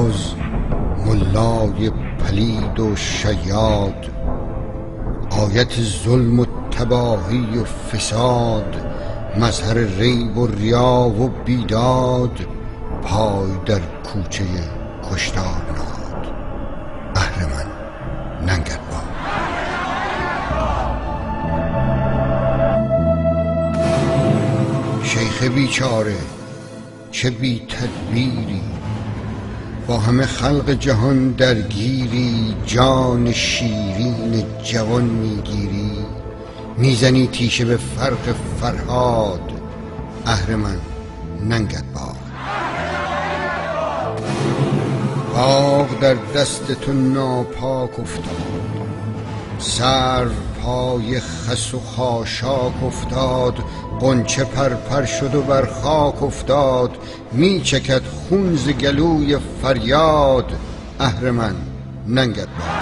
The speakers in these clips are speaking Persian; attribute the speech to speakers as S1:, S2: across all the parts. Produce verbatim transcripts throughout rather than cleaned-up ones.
S1: باز ملای پلید و شیاد، آیت ظلم و تباهی و فساد، مظهر ریب و ریا و بیداد، پای در کوچه کشتار نهاد. اهرمن ننگربار. شیخ بیچاره چه بی تدبیری، با همه خلق جهان درگیری، جان شیرین جوان میگیری، میزنی تیشه به فرق فرهاد. اهرمن ننگربار. باغ در دست تو ناپاک افتاد، سر پای خس و خاشاک افتاد، غنچه پرپر شد و بر خاک افتاد، می چکد خون ز گلوی فریاد. اهرمن ننگربار.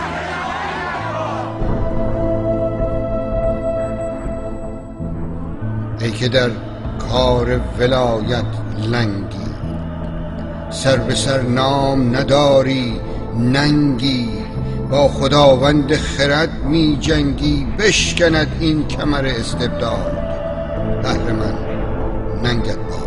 S1: ای که در کار ولایت لنگی، سر به سر نام نداری ننگی، با خداوند خرد می جنگی، بشکند این کمر استبداد. اهرمن ننگربار.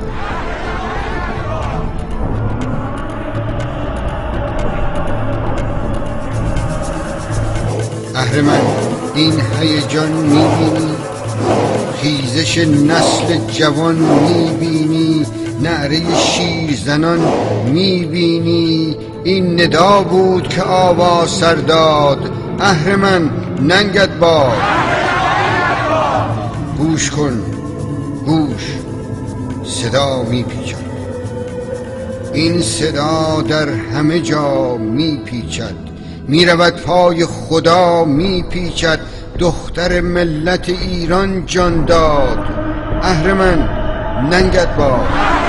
S1: اهرمن این هیجان می بینی، خیزش نسل جوان می بینی، نعره شیر زنان می بینی، این ندا بود که آوا سر داد. اهرمن ننگربار. گوش کن گوش، صدا می پیچد، این صدا در همه جا می پیچد، می رود پای خدا می پیچد، دختر ملت ایران جان داد. اهرمن ننگربار.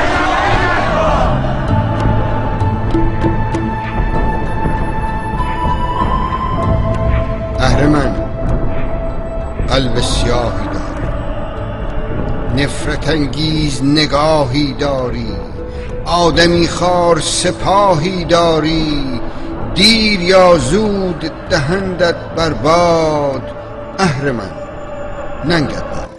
S1: اهرمن قلب سیاهی داری، نفرت انگیز نگاهی داری، آدمی خوار سپاهی داری، دیر یا زود دهندت برباد. اهرمن ننگربار.